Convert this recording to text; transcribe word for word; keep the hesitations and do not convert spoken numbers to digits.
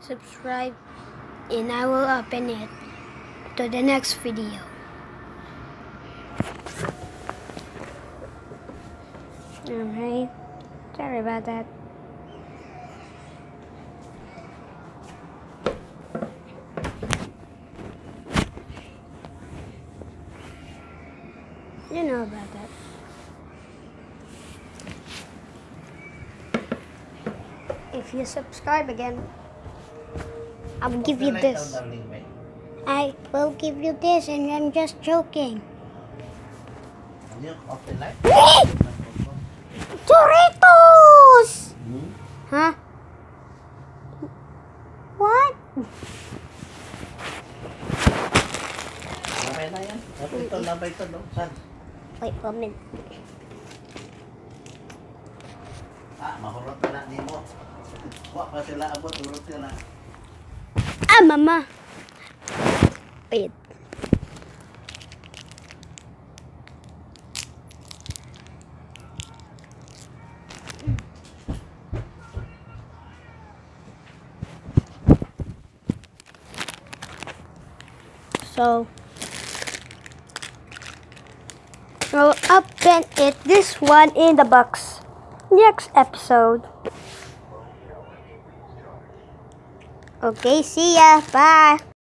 subscribe, and I will open it to the next video. Alright, sorry about that. You know about that. If you subscribe again, I will give you this. I will give you this, and I'm just joking. Doritos! Hmm? Huh? What? Labay na yan. Labay ito, labay ito. Saan? Wait for a minute. Ah, mahurot na lang mo. Wak pa sila abot, hurot sila. Ah, mama. Wait. So, I'll open it, this one in the box, next episode. Okay, see ya, bye.